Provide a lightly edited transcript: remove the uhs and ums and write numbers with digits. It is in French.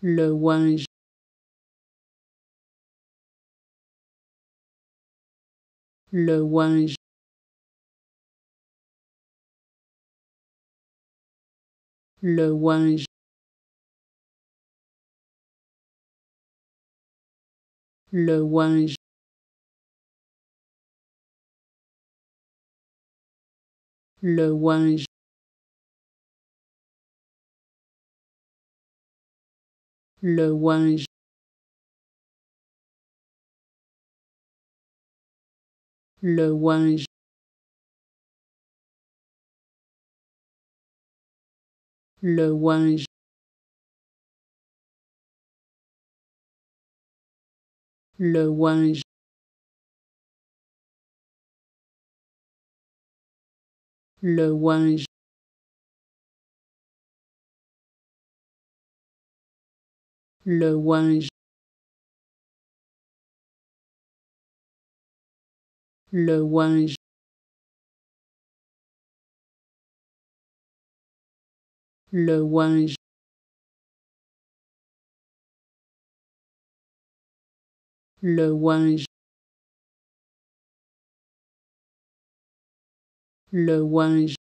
le ouinge, le ouinge, le ouinge, le ouinge, le ouinge, le ouinge, le ouinge, le ouinge, le ouinge, le ouinge, le ouinge, le ouinge, le ouinge, le ouinge, le ouinge,